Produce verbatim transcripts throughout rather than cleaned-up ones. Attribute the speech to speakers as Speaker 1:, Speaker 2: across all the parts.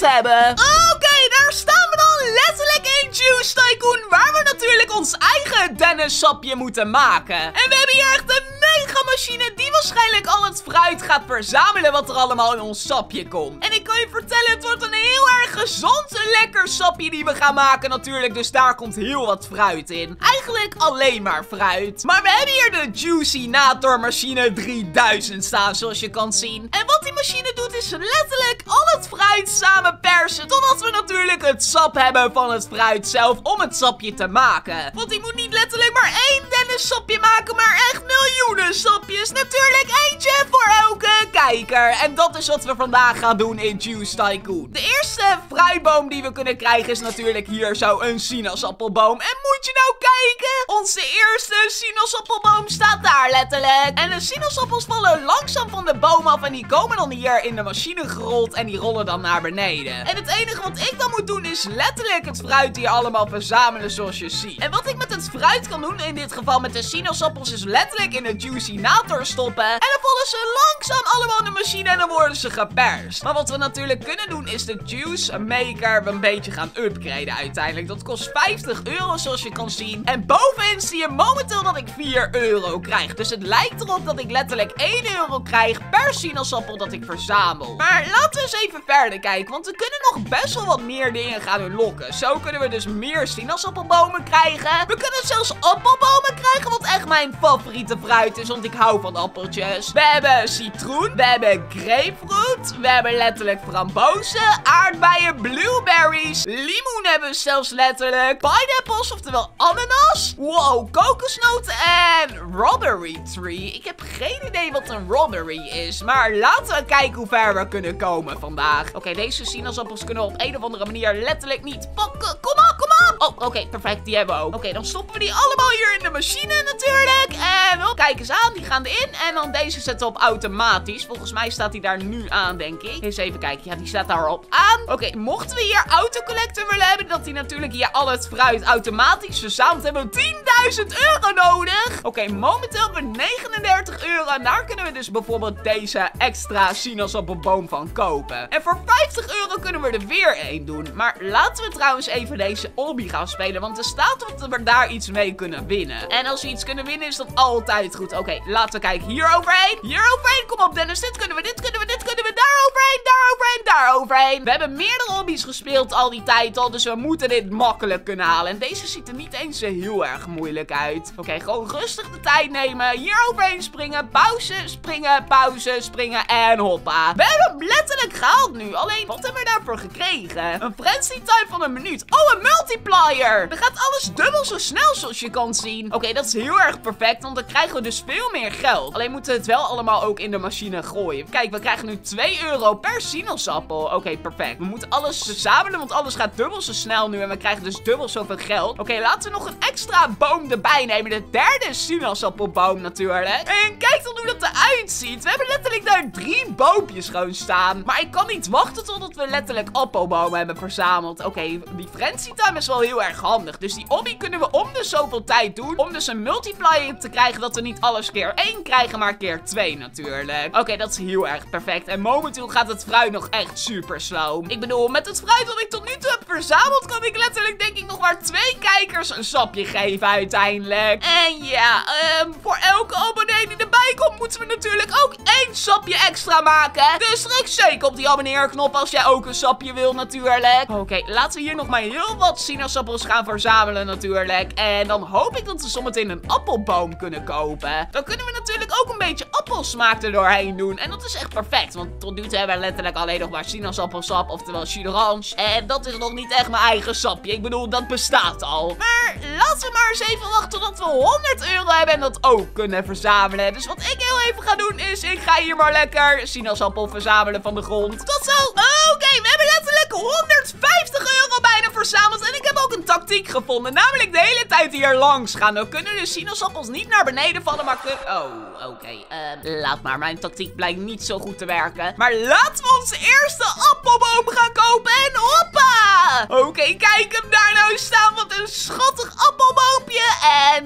Speaker 1: hebben. Oké, okay, daar staan we dan letterlijk in Juice Tycoon, waar we natuurlijk ons eigen dennensapje moeten maken. En we hebben hier echt een mega machine die waarschijnlijk al het fruit gaat verzamelen wat er allemaal in ons sapje komt. En ik kan je vertellen, het wordt een heel erg gezond en lekker sapje die we gaan maken natuurlijk. Dus daar komt heel wat fruit in. Eigenlijk alleen maar fruit. Maar we hebben hier de Juicinator machine drieduizend staan, zoals je kan zien. En wat die machine doet is letterlijk al het fruit samen persen, totdat we natuurlijk het sap hebben van het fruit zelf om het sapje te maken. Want die moet niet letterlijk maar één dennensapje maken, maar echt miljoenen sapjes. Natuurlijk eentje voor elke kijker. En dat is wat we vandaag gaan doen in Juice Tycoon. De eerste fruitboom die we kunnen krijgen is natuurlijk hier zo een sinaasappelboom. En moet je nou kijken, onze eerste sinaasappelboom staat daar letterlijk. En de sinaasappels vallen langzaam van de boom af en die komen dan hier in de machine gerold en die rollen dan naar beneden. En het enige wat ik dan moet doen is letterlijk het fruit hier allemaal verzamelen zoals je ziet. En wat ik met het fruit kan doen, in dit geval met de sinaasappels, is letterlijk in de Juicinator stoppen. En dan vallen ze langzaam allemaal in de machine en dan worden ze geperst. Maar wat we natuurlijk kunnen doen is de Juice Maker een beetje gaan upgraden uiteindelijk. Dat kost vijftig euro zoals je kan zien. En bovenin zie je momenteel dat ik vier euro krijg. Dus het lijkt erop dat ik letterlijk één euro krijg per sinaasappel dat ik verzamel. Maar laten we eens even verder kijken, want we kunnen nog best wel wat meer dingen gaan unlocken. Zo kunnen we dus meer sinaasappelbomen krijgen. We kunnen zelfs appelbomen krijgen, wat echt mijn favoriete fruit is, want ik hou van appeltjes. We hebben citroen, we hebben grapefruit, we hebben letterlijk frambozen, aardbeien, blueberries, limoen hebben we zelfs letterlijk, pineapples, oftewel ananas, wow, kokosnoten en robbery tree. Ik heb geen idee wat een robbery is, maar laten we kijken hoe ver we kunnen komen vandaag. Oké, okay, deze sinaasappels kunnen we op een of andere manier letterlijk niet pakken. Kom op, kom op! Oh, oké, okay, perfect, die hebben we ook. Oké, okay, dan stoppen we die allemaal hier in de machine natuurlijk. En oh, kijk eens aan, die gaan erin. En dan deze zetten we op automatisch. Volgens mij staat die daar nu aan, denk ik. Eens even kijken, ja, die staat daarop aan. Oké, okay, mochten we hier autocollector willen hebben, dat die natuurlijk hier al het fruit automatisch verzamelt, hebben we tienduizend euro nodig. Oké, okay, momenteel hebben we negenendertig euro. En daar kunnen we dus bijvoorbeeld deze extra sinaasappelboom van kopen. En voor vijftig euro kunnen we er weer één doen. Maar laten we trouwens even deze obby gaan spelen, want er staat dat we daar iets mee kunnen winnen. En als we iets kunnen winnen is dat altijd goed. Oké, okay, laten we kijken. Hier overheen. Hier overheen. Kom op, Dennis. Dit kunnen we, dit kunnen we, dit kunnen we. Daar overheen, daar overheen, daar overheen. We hebben meerdere hobby's gespeeld al die tijd al, dus we moeten dit makkelijk kunnen halen. En deze ziet er niet eens zo heel erg moeilijk uit. Oké, okay, gewoon rustig de tijd nemen. Hier overheen springen. Pauze, springen, pauze, springen en hoppa. We hebben hem letterlijk gehaald nu. Alleen, wat hebben we daarvoor gekregen? Een frenzy time van een minuut. Oh, een multiplier. Dan gaat alles dubbel zo snel zoals je kan zien. Oké, okay, dat is heel erg perfect, want dan krijgen we dus veel meer geld. Alleen moeten we het wel allemaal ook in de machine gooien. Kijk, we krijgen nu twee euro per sinaasappel. Oké, okay, perfect. We moeten alles verzamelen, want alles gaat dubbel zo snel nu. En we krijgen dus dubbel zoveel geld. Oké, okay, laten we nog een extra boom erbij nemen. De derde sinaasappelboom natuurlijk. En kijk dan hoe dat eruit ziet. We hebben letterlijk daar drie boompjes gewoon staan. Maar ik kan niet wachten totdat we letterlijk appelbomen hebben verzameld. Oké, okay, die frenzy time is wel heel erg handig. Dus die obby kunnen we om de zoveel tijd doen. Om dus een multiplier te krijgen dat we niet alles keer één krijgen, maar keer twee natuurlijk. Oké, okay, dat is heel erg perfect. En momenteel gaat het fruit nog echt super slow. Ik bedoel, met het fruit wat ik tot nu toe heb verzameld, kan ik letterlijk denk ik nog maar twee kijkers een sapje geven uiteindelijk. En ja, um, voor elke abonnee die erbij komt, moeten we natuurlijk ook één sapje extra maken. Dus druk zeker op die abonneerknop als jij ook een sapje wil natuurlijk. Oké, okay, laten we hier nog maar heel wat sinaasappels gaan verzamelen natuurlijk. En dan hoop ik dat we zometeen een appelboom kunnen kopen. Dan kunnen we natuurlijk ook een beetje appelsmaak er doorheen doen. En dat is echt perfect, want tot nu toe hebben we letterlijk alleen nog maar sinaasappelsap, oftewel jus d'orange. En dat is nog niet echt mijn eigen sapje. Ik bedoel, dat bestaat al. Maar laten we maar eens even wachten tot we honderd euro hebben en dat ook kunnen verzamelen. Dus wat ik heel even ga doen is, ik ga hier maar lekker sinaasappel verzamelen van de grond. Tot zo! Oké, okay, we hebben letterlijk honderdvijftig euro bijna verzameld. En ik heb ook een tactiek gevonden, namelijk de hele tijd hier langs gaan. Dan kunnen de sinaasappels niet naar beneden vallen, maar kunnen... Oh, oké. Okay. Uh, laat maar, mijn tactiek blijkt niet zo goed te werken. Maar laten we onze eerste appelboom gaan kopen en hoppa! Oké, okay, kijk hem daar nou staan. Wat een schattig appelboompje. En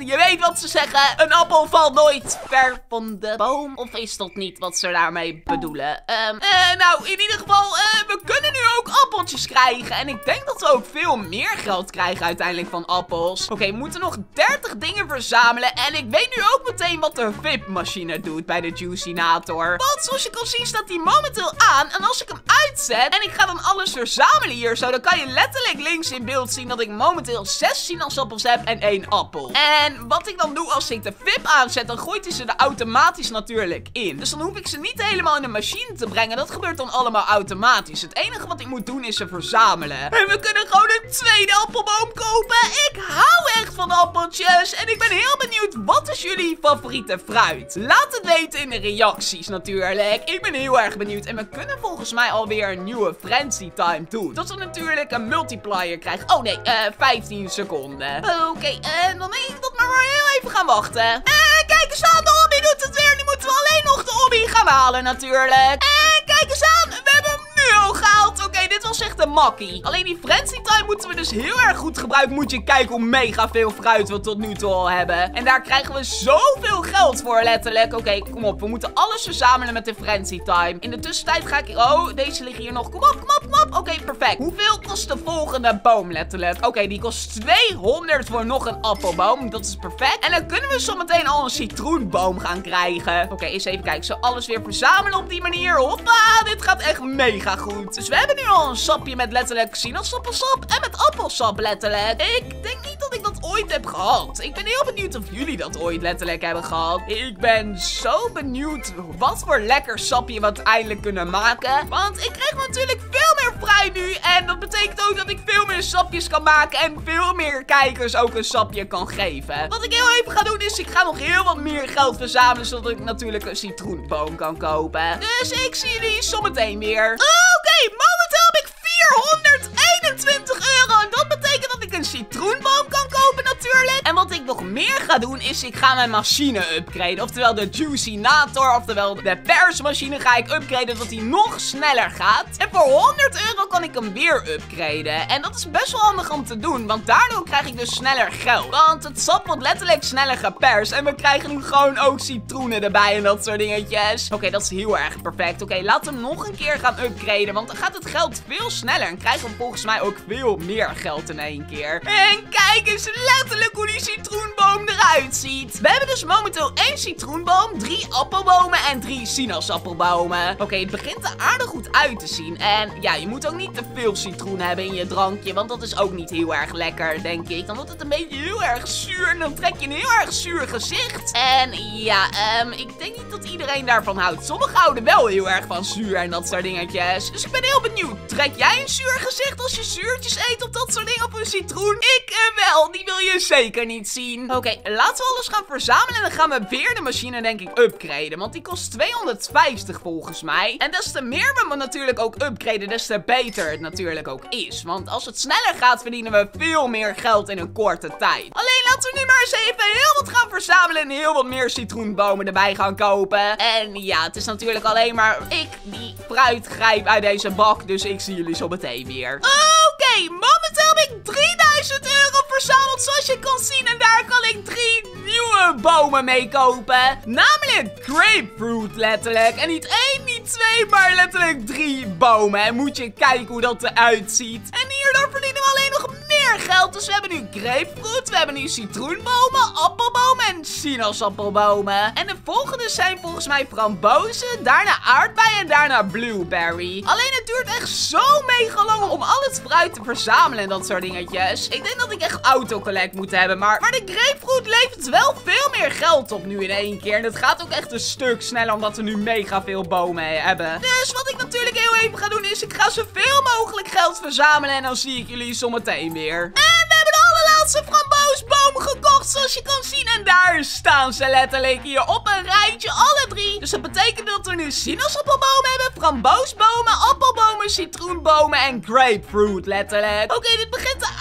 Speaker 1: En je weet wat ze zeggen, een appel valt nooit ver van de boom. Of is dat niet wat ze daarmee bedoelen? Um, uh, nou, in ieder geval, uh, we kunnen nu ook appeltjes krijgen. En ik denk dat we ook veel meer geld krijgen uiteindelijk van appels. Oké, okay, we moeten nog dertig dingen verzamelen. En ik weet nu ook meteen wat de V I P-machine doet bij de Juicinator. Want zoals je kan zien staat die momenteel aan. En als ik hem uitzet en ik ga dan alles verzamelen hier zo, dan kan je letterlijk links in beeld zien dat ik momenteel zes sinaasappels heb en één appel. En wat ik dan doe als ik de V I P aanzet, dan gooit hij ze er automatisch natuurlijk in. Dus dan hoef ik ze niet helemaal in de machine te brengen. Dat gebeurt dan allemaal automatisch. Het enige wat ik moet doen is ze verzamelen. En we kunnen gewoon een tweede appelboom kopen. Ik hou echt van appeltjes. En ik ben heel benieuwd, wat is jullie favoriete fruit? Laat het weten in de reacties natuurlijk. Ik ben heel erg benieuwd. En we kunnen volgens mij alweer een nieuwe Frenzy Time doen. Dat we natuurlijk een multiplier krijgen. Oh nee, uh, vijftien seconden. Oké, okay, uh, dan denk ik dat we maar heel even gaan wachten. En uh, kijk eens aan, de hobby doet het weer. Nu moeten we alleen nog de hobby gaan halen natuurlijk. En kijk eens aan, we hebben hem nu al gehaald. Oké, okay, dit was echt een makkie. Alleen die Frenzy Time moeten we dus heel erg goed gebruiken. Moet je kijken hoe mega veel fruit we tot nu toe al hebben. En daar krijgen we zoveel geld voor letterlijk. Oké, okay, kom op. We moeten alles verzamelen met de Frenzy Time. In de tussentijd ga ik... Oh, deze liggen hier nog. Kom op, kom op, kom op. Oké, okay, perfect. Hoeveel kost de volgende boom letterlijk? Oké, okay, die kost tweehonderd voor nog een appelboom. Dat is perfect. En dan kunnen we zo meteen al een citroenboom gaan krijgen. Oké, okay, eens even kijken. Zo alles weer verzamelen op die manier. Hoppa, dit gaat echt mega goed. Dus we hebben nu al een sapje met letterlijk sinaasappelsap en met appelsap letterlijk. Ik denk niet dat ik dat ooit heb gehad. Ik ben heel benieuwd of jullie dat ooit letterlijk hebben gehad. Ik ben zo benieuwd wat voor lekker sapje we uiteindelijk kunnen maken. Want ik krijg natuurlijk veel meer fruit nu. En dat betekent ook dat ik veel meer sapjes kan maken. En veel meer kijkers ook een sapje kan geven. Wat ik heel even ga doen is, ik ga nog heel wat meer geld verzamelen. Zodat ik natuurlijk een citroenboom kan kopen. Dus ik zie jullie zometeen weer. Oké, okay, momenteel heb ik vierhonderdeenentwintig euro. En dat betekent dat ik een citroenboom kan kopen natuurlijk. En wat ik nog meer ga doen is, ik ga mijn machine upgraden. Oftewel de Juicinator, oftewel de persmachine ga ik upgraden dat die nog sneller gaat. En voor honderd euro kan ik hem weer upgraden. En dat is best wel handig om te doen, want daardoor krijg ik dus sneller geld. Want het sap wordt letterlijk sneller geperst. En we krijgen nu gewoon ook citroenen erbij en dat soort dingetjes. Oké, okay, dat is heel erg perfect. Oké, okay, laten we hem nog een keer gaan upgraden, want dan gaat het geld veel sneller. En krijgen we volgens mij ook veel meer geld in één keer. En kijk eens letterlijk hoe die citroenboom eruit ziet. We hebben dus momenteel één citroenboom, drie appelbomen en drie sinaasappelbomen. Oké, okay, het begint er aardig goed uit te zien. En ja, je moet ook niet te veel citroen hebben in je drankje, want dat is ook niet heel erg lekker, denk ik. Dan wordt het een beetje heel erg zuur en dan trek je een heel erg zuur gezicht. En ja, um, ik denk niet dat iedereen daarvan houdt. Sommigen houden wel heel erg van zuur en dat soort dingetjes. Dus ik ben heel benieuwd. Trek jij een zuur gezicht als je zuurtjes eet of dat soort dingen op een citroen? Ik uh, wel, die wil je zeker niet zien. Oké, okay, laten we alles gaan verzamelen en dan gaan we weer de machine denk ik upgraden. Want die kost tweehonderdvijftig volgens mij. En des te meer we hem natuurlijk ook upgraden, des te beter het natuurlijk ook is. Want als het sneller gaat, verdienen we veel meer geld in een korte tijd. Alleen laten we nu maar eens even heel wat gaan verzamelen en heel wat meer citroenbomen erbij gaan kopen. En ja, het is natuurlijk alleen maar ik die fruit grijp uit deze bak. Dus ik zie jullie zo meteen weer. Oké, okay, momenteel heb ik drieduizend euro verzameld zoals je kan zien. En daar kan ik drie nieuwe bomen mee kopen. Namelijk grapefruit letterlijk. En niet één, niet twee, maar letterlijk drie bomen. En moet je kijken hoe dat eruit ziet. En hierdoor verdienen we alleen nog meer geld. Dus we hebben nu grapefruit, we hebben nu citroenbomen, appelbomen en sinaasappelbomen. En de volgende zijn volgens mij frambozen, daarna aardbeien en daarna blueberry. Alleen het duurt echt zo mega lang om al het fruit te verzamelen en dat soort dingetjes. Ik denk dat ik echt autocollect moet hebben, maar, maar de grapefruit levert wel veel meer geld op nu in één keer. En het gaat ook echt een stuk sneller omdat we nu mega veel bomen hebben. Dus wat ik natuurlijk heel even ga doen is, ik ga zoveel mogelijk geld verzamelen en dan zie ik jullie zometeen weer. En we hebben de allerlaatste framboosboom gekocht, zoals je kan zien. En daar staan ze letterlijk hier op een rijtje, alle drie. Dus dat betekent dat we nu sinaasappelbomen hebben, framboosbomen, appelbomen, citroenbomen en grapefruit letterlijk. Oké, okay, dit begint er aardig goed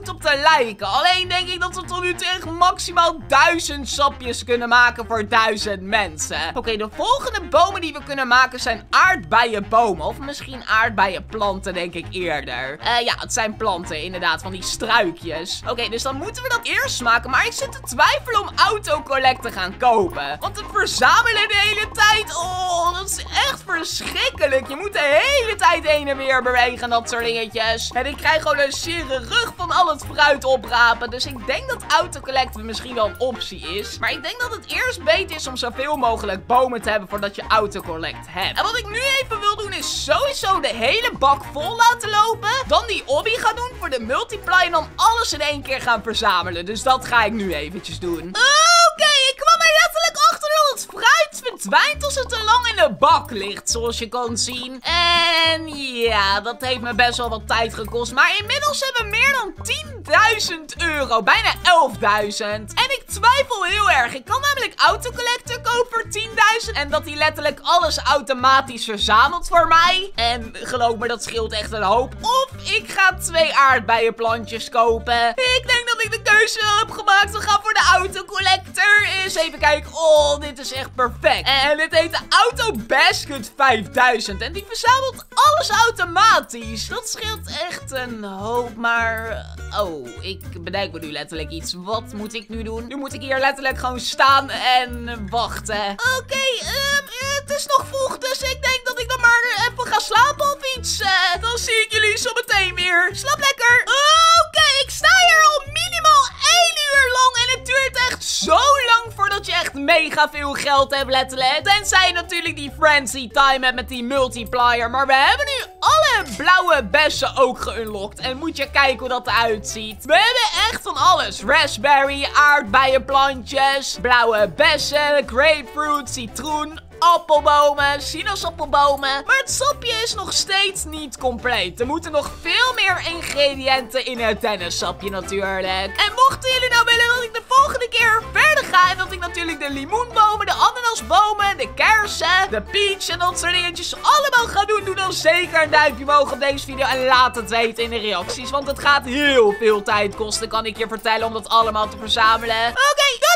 Speaker 1: goed op te lijken. Alleen denk ik dat we tot nu toe echt maximaal duizend sapjes kunnen maken voor duizend mensen. Oké, okay, de volgende bomen die we kunnen maken zijn aardbeienbomen. Of misschien aardbeienplanten, denk ik eerder. Uh, ja, het zijn planten inderdaad, van die struikjes. Oké, okay, dus dan moeten we dat eerst maken. Maar ik zit te twijfelen om autocollect te gaan kopen. Want het verzamelen de hele tijd, oh, dat is echt verschrikkelijk. Je moet de hele tijd heen en weer bewegen, dat soort dingetjes. En ik krijg gewoon een zere rug van al het fruit oprapen. Dus ik denk dat autocollect misschien wel een optie is. Maar ik denk dat het eerst beter is om zoveel mogelijk bomen te hebben voordat je autocollect hebt. En wat ik nu even wil doen is sowieso de hele bak vol laten lopen. Dan die obby gaan doen voor de multiply en dan alles in één keer gaan verzamelen. Dus dat ga ik nu eventjes doen. Oké, okay, ik kwam er letterlijk achter dat het fruit verdwijnt als het te lang in de bak ligt, zoals je kan zien. En ja, dat heeft me best wel wat tijd gekost. Maar inmiddels hebben we meer dan tienduizend euro. Bijna elfduizend. En ik twijfel heel erg. Ik kan namelijk autocollector kopen voor tienduizend. En dat hij letterlijk alles automatisch verzamelt voor mij. En geloof me, dat scheelt echt een hoop. Of ik ga twee aardbeienplantjes kopen. Ik denk dat ik de keuze heb gemaakt. We gaan voor de autocollector. Eens even kijken. Oh, dit is echt perfect. En dit heet de Auto Basket vijfduizend. En die verzamelt alles automatisch. Dat scheelt echt een hoop. Maar... oh, ik bedenk me nu letterlijk iets. Wat moet ik nu doen? Nu moet ik hier letterlijk gewoon staan en wachten. Oké, okay, um, het is nog vroeg. Dus ik denk dat ik dan maar even ga slapen of iets. Uh, dan zie ik jullie zo meteen weer. Slaap lekker. Oké, okay, ik sta hier al minimaal één uur lang. En het duurt echt zo lang voordat je echt mega veel geld hebt, letterlijk. Tenzij je natuurlijk die frenzy time hebt met die multiplier. Maar we hebben nu alle blauwe bessen ook geunlocked. En moet je kijken hoe dat eruit ziet. We hebben echt van alles. Raspberry, aardbeienplantjes, blauwe bessen, grapefruit, citroen, appelbomen, sinaasappelbomen. Maar het sapje is nog steeds niet compleet. Er moeten nog veel meer ingrediënten in het dennensapje natuurlijk. En mochten jullie nou willen dat ik de volgende keer verder ga, en dat ik natuurlijk de limoenbomen, de ananasbomen, de kersen, de peach en dat soort dingetjes allemaal ga doen, doe dan zeker een duimpje omhoog op deze video en laat het weten in de reacties. Want het gaat heel veel tijd kosten, kan ik je vertellen, om dat allemaal te verzamelen. Oké, okay,